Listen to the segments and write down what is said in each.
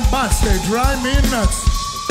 and butts, they drive me nuts.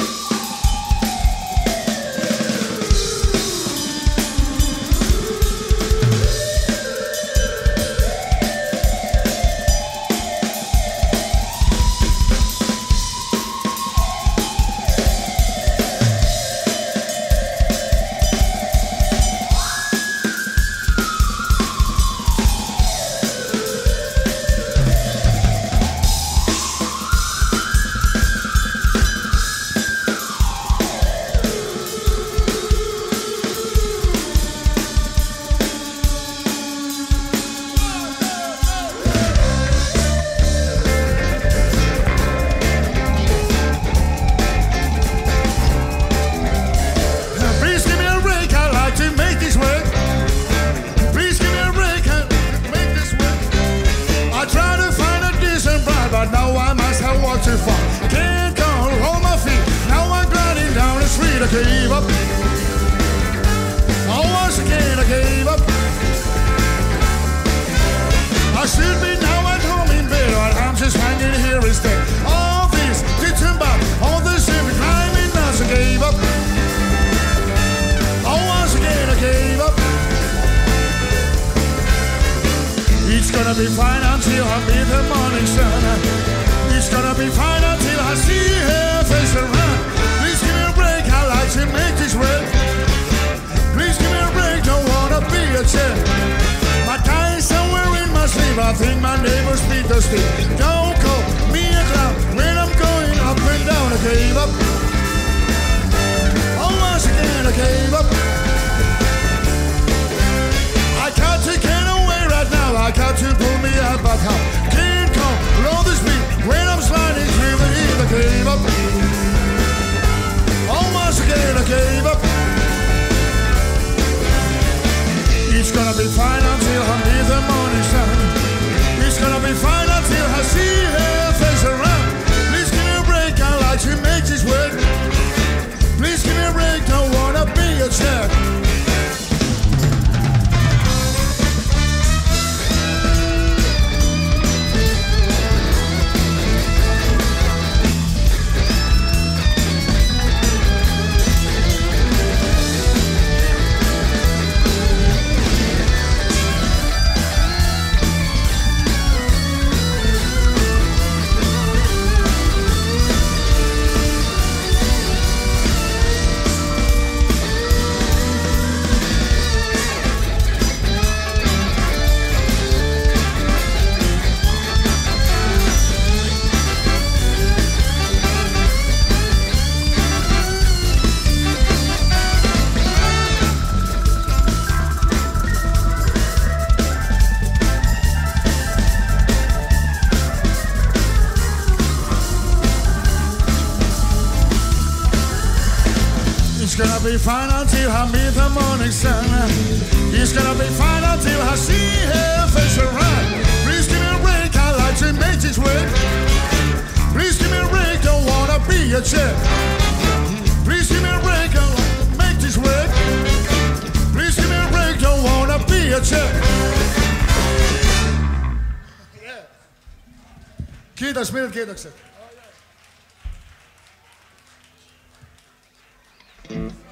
Fine until I meet the morning sun. It's gonna be fine until I see her face around. Please give me a break, I like to make this work. Please give me a break, don't wanna be a jerk. Please give me a break, I like to make this work. Please give me a break, don't wanna be a jerk. Kiitos, minut kiitokset.